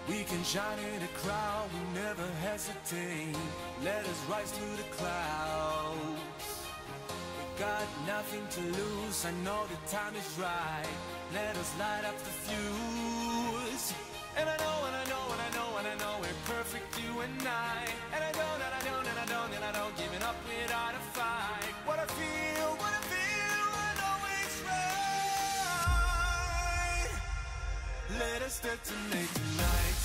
We can shine in a crowd, we never hesitate. Let us rise to the clouds. We got nothing to lose, I know the time is right. Let us light up the fuse. And I know, and I know, and I know, and I know we're perfect, you and I. And I don't, and I don't, and I don't, and I don't giving up without a fight. What I feel, I know it's right. Let us detonate tonight.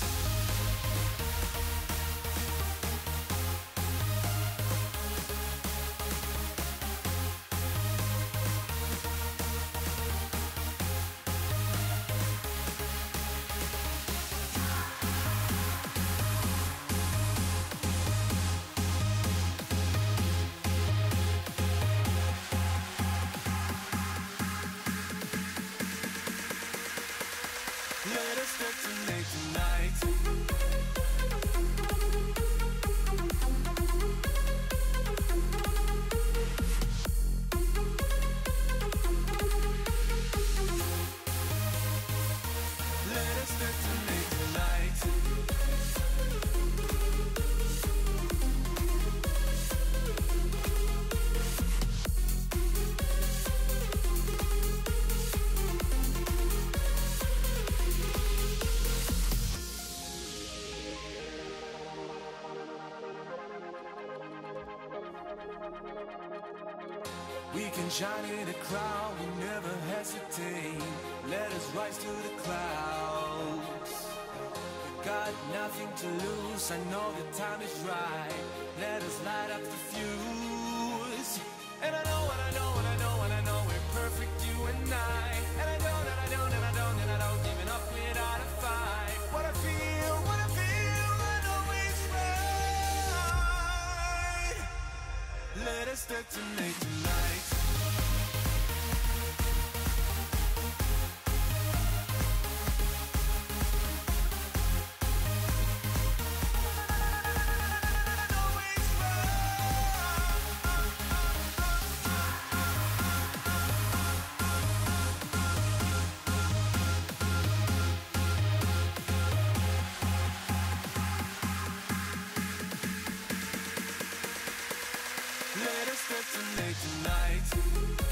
Let us detonate tonight. Let us detonate tonight. We can shine in a crowd, we never hesitate. Let us rise to the clouds. We got nothing to lose, I know the time is right. Let us light up the fuse. And I know, and I know, and I know, and I know we're perfect, you and I. And I don't, and I don't, and I don't, and I don't giving up without a fight. What I feel, I know it's right. Let us detonate tonight. Let us detonate tonight.